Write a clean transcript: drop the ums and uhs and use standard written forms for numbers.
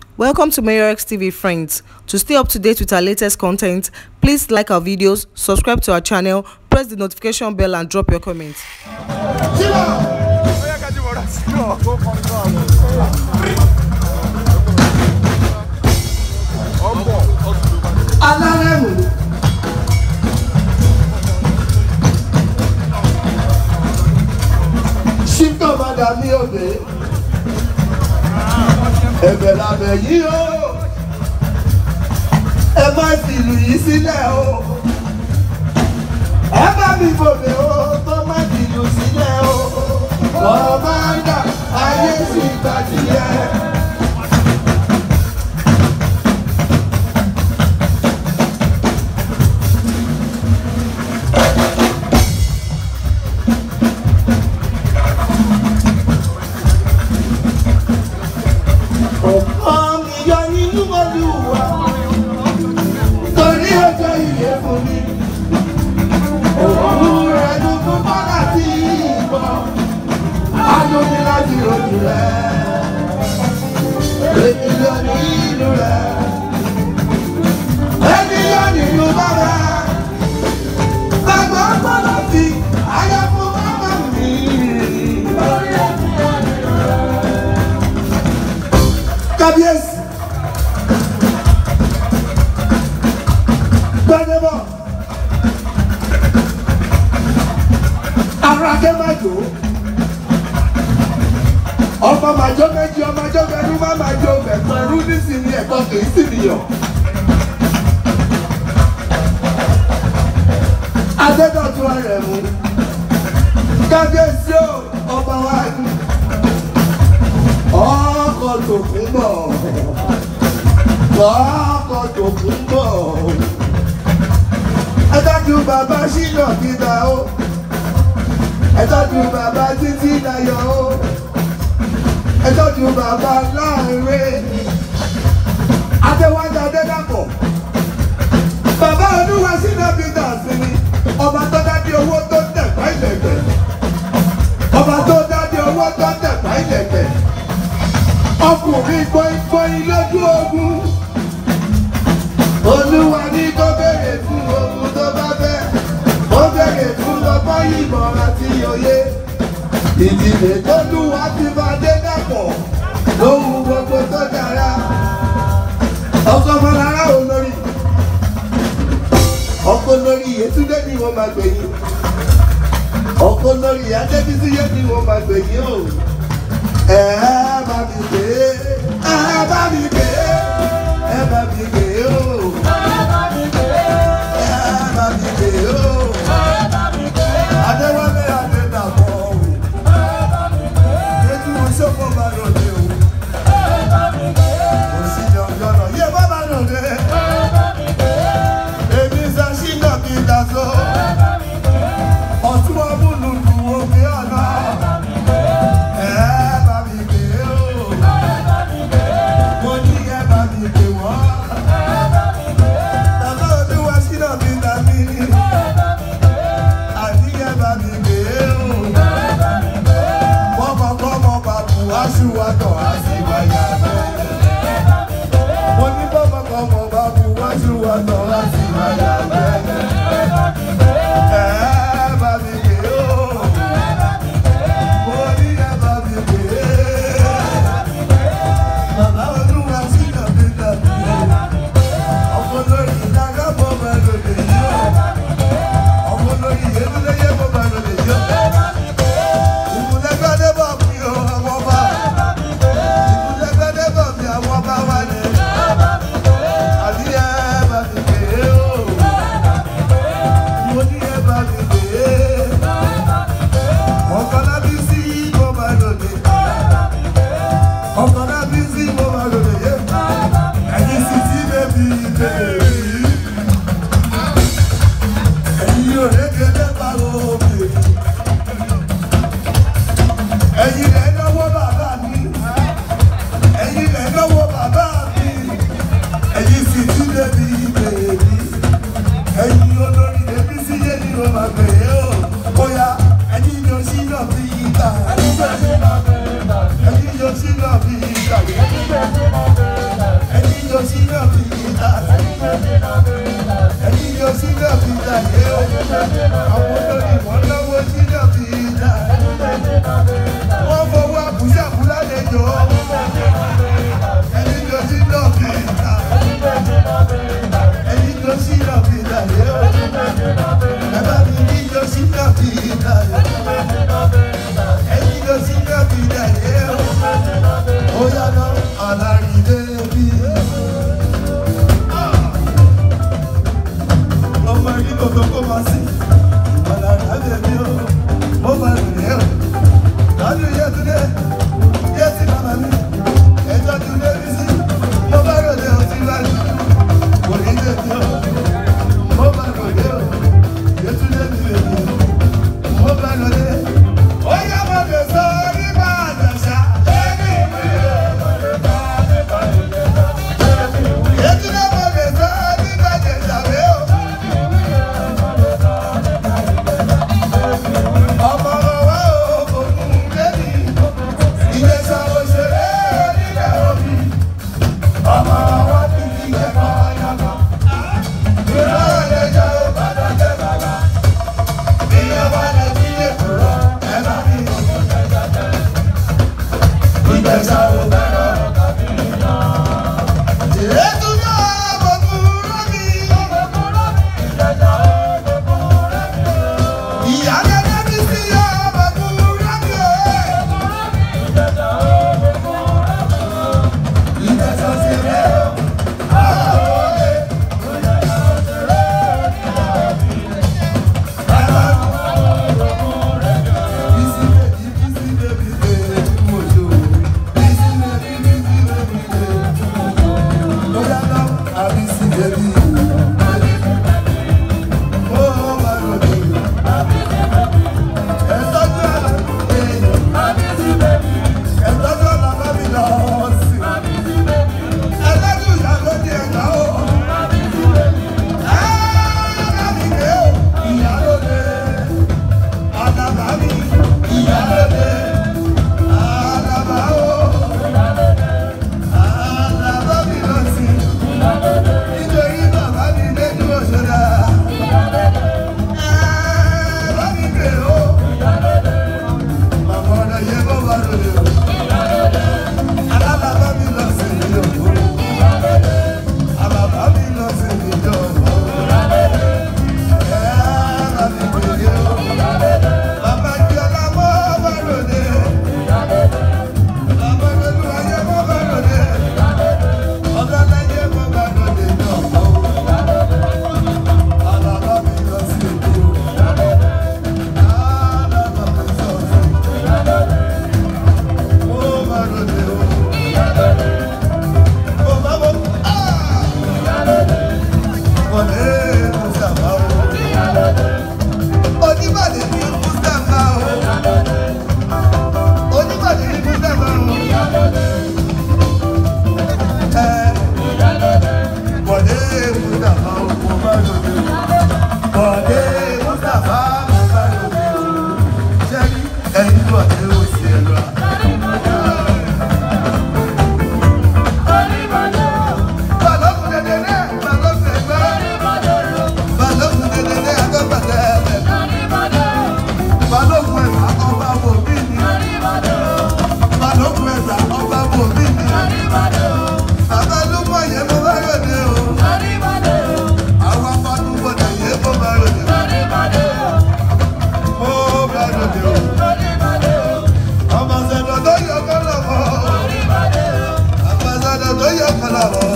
Welcome to MayorX TV, friends. To stay up to date with our latest content, please like our videos, subscribe to our channel, press the notification bell and drop your comments. Ẹ̀bẹ̀ lábẹ́ yìí o, ẹ má fi ìlú yìí sílẹ̀ o, ẹ bá mi fòbè o, tó má fi ìlú sílẹ̀ o, kọ̀ọ̀mọ́dà ayé sì gbàdìyẹ. Kábíyèsí gbẹdẹbọ arakẹ májò ọmọ màjọ méjì ọmọ àjọ mẹnu má màjọ mẹfọ ẹrú nísìnyí ẹ̀kọ́ kìí sì nìyọ. Adédọ̀tun Arẹ̀mú kábíyèsí o ọba wa ọkọ̀ tó kún bọ̀ ọkọ̀ tó kún bọ̀ ẹ tọ́jú bàbá Ṣínà Peter o ẹ tọ́jú bàbá Títí Dayọ̀ o ẹ tọ́jú bàbá Láńrè Adéwájú Adédàpọ̀ bàbá Olúwa Ṣínà Peter sí ni ọba tó dádé owó tó tẹ̀pá ìlẹ̀kẹ̀ ọba tó dádé owó tó tẹ̀pá ìlẹ̀kẹ̀ ọkùnrin gbọ́ngbọ́n lójú ogun Olúwa ní kó béèrè fún ogun tó bá fẹ́ ó béèrè fún lọ́gbọ́n ìmọ̀ àti òye ìdílé tó lúwa ti máa dé dàpọ̀ lóhun gbogbo tó dára ọkọ mọ́lára olórí ọkọ lórí Yétúndé ni wọ́n máa gbẹ̀yìn ọkọ lórí Adébísí yé ni wọ́n máa gbẹ̀yìn o. Ẹ bá mi gbé, ẹ bá mi gbé, ẹ bá mi gbé o. Ẹ bá mi gbé, ẹ bá mi gbé o. Ẹ bá mi gbé. Adéwálé Adédàpọ̀ o. Ẹ bá mi gbé. Ètò ìṣòfò máa lòdì o. Ẹ bá mi gbé. Òsì yọ̀yọ̀ náà yé bá máa lòdì. Ẹ bá mi gbé. Èmi sá Ṣínà Peter so. Ẹ bá mi gbé. Ọ̀tún ọmúlùdù òkè ọ̀nà. Ẹ bá mi gbé. yóò sí náà fi ìta. Ẹni yóò sí náà fi ìta yé o. Àwọn olórí wọn lọ́wọ́ sí náà fi ìta. Wọ́n fọwọ́ àbúṣàbú lálejò. Ẹni yóò sí náà fi ìta. Ẹni yóò sí náà fi ìta yé o. Ẹ bá mi ní yóò sí náà fi ìta yé o. Ẹni yóò sí náà fi ìta yé o. Ó yára alárìndé bí. Ọmọ ìlú kòtò kó máa sí. Alárìndé bí o. Mo máa rìn rẹ̀ o. Lọ́dún Yétúndé, Yétí bàbá mi. Ẹjọ́ tún dé bí sí. Mo bá ròde ọtí láti. Kò ní lè bí o. Mo bá ròde o. Yétúndé bí bèbí. Mo bá ròde. Ó yá máa lè sọ nípa àjàṣà. Yétúndé máa lè sọ nípa àjàṣà rẹ̀ o. Ọmọ wa ò kòkun lẹ́bi. Ìjẹ̀ṣà òṣèré nílẹ̀ òbí. Ọmọ wa ti fi ẹ̀kọ́ yàgò. Ìrọ̀ ẹ̀jẹ̀ ò padà jẹ́ bàbá. Ìyẹ̀wò lè fi èkúrọ̀ ẹ̀ bá mi. Ìjẹ̀ṣà ò bẹ̀rẹ̀ kàbí iná. Yétúndé ọ̀bọ̀kún rọ́bì. Ìjẹ̀ṣà ọ̀bọ̀kún rọ́bì. Ìyá lẹ́lẹ́ bí sí ọ̀bọ̀kún rọ́bì. Ìjẹ̀ṣà ọ̀bọ̀kún rọ́bì. Ìjẹ̀ṣà òṣèré o. Ambassador, do your color.